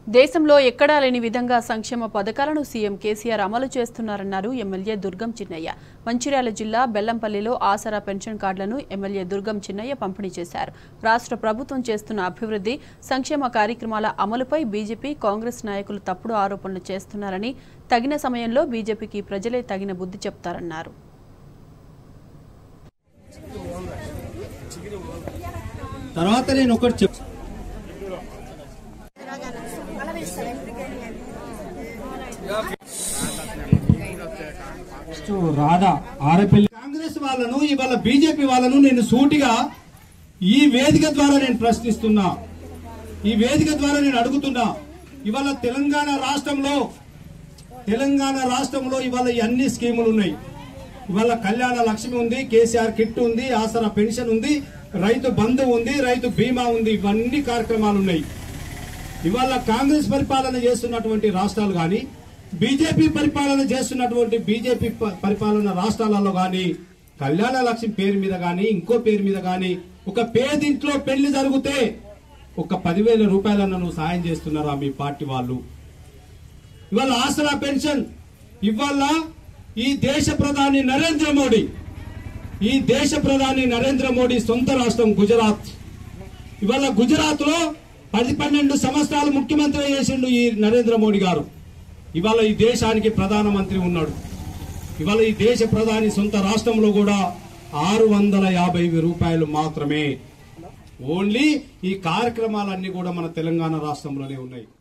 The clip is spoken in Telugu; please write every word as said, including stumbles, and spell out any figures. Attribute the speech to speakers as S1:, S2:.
S1: దేశంలో ఎక్కడా లేని విధంగా సంక్షేమ పథకాలను సీఎం కేసీఆర్ అమలు చేస్తున్నారన్నారు ఎమ్మెల్యే దుర్గం చిన్నయ్య. మంచిర్యాల జిల్లా బెల్లంపల్లిలో ఆసరా పెన్షన్ కార్డులను ఎమ్మెల్యే దుర్గం చిన్నయ్య పంపిణీ చేశారు. రాష్ట్ర ప్రభుత్వం చేస్తున్న అభివృద్ధి సంక్షేమ కార్యక్రమాల అమలుపై బీజేపీ కాంగ్రెస్ నాయకులు తప్పుడు ఆరోపణలు చేస్తున్నారని, తగిన సమయంలో బీజేపీకి ప్రజలే తగిన బుద్ధి చెప్తారన్నారు.
S2: తర్వాత నేను ఒకటి చెప్ రాధా ఆరపల్లి కాంగ్రెస్ వాళ్ళను ఇవాళ బీజేపీ వాళ్ళను నేను సూటిగా ఈ వేదిక ద్వారా నేను ప్రశ్నిస్తున్నా, ఈ వేదిక ద్వారా నేను అడుగుతున్నా. ఇవాళ తెలంగాణ రాష్ట్రంలో తెలంగాణ రాష్ట్రంలో ఇవాళ అన్ని స్కీములు ఉన్నాయి. ఇవాళ కళ్యాణ లక్ష్మి ఉంది, కేసీఆర్ కిట్ ఉంది, ఆసరా పెన్షన్ ఉంది, రైతు బంధు ఉంది, రైతు బీమా ఉంది, ఇవన్నీ కార్యక్రమాలు ఉన్నాయి. ఇవాళ కాంగ్రెస్ పరిపాలన చేస్తున్నటువంటి రాష్ట్రాలు గాని, బీజేపీ పరిపాలన చేస్తున్నటువంటి బీజేపీ పరిపాలన రాష్ట్రాలలో గాని కళ్యాణ లక్ష్మి పేరు మీద గాని ఇంకో పేరు మీద గాని ఒక పేదింట్లో పెళ్లి జరిగితే ఒక పదివేల రూపాయలన్న నువ్వు సాయం చేస్తున్నారా మీ పార్టీ వాళ్ళు? ఇవాళ ఆసరా పెన్షన్ ఇవాళ ఈ దేశ ప్రధాని నరేంద్ర మోడీ ఈ దేశ ప్రధాని నరేంద్ర మోడీ సొంత రాష్ట్రం గుజరాత్. ఇవాళ గుజరాత్ లో పది పన్నెండు సంవత్సరాలు ముఖ్యమంత్రి చేసిండు ఈ నరేంద్ర మోడీ గారు. ఇవాళ ఈ దేశానికి ప్రధానమంత్రి ఉన్నాడు. ఇవాళ ఈ దేశ ప్రధాని సొంత రాష్ట్రంలో కూడా ఆరు వందల యాభై రూపాయలు మాత్రమే. ఓన్లీ ఈ కార్యక్రమాలన్నీ కూడా మన తెలంగాణ రాష్ట్రంలోనే ఉన్నాయి.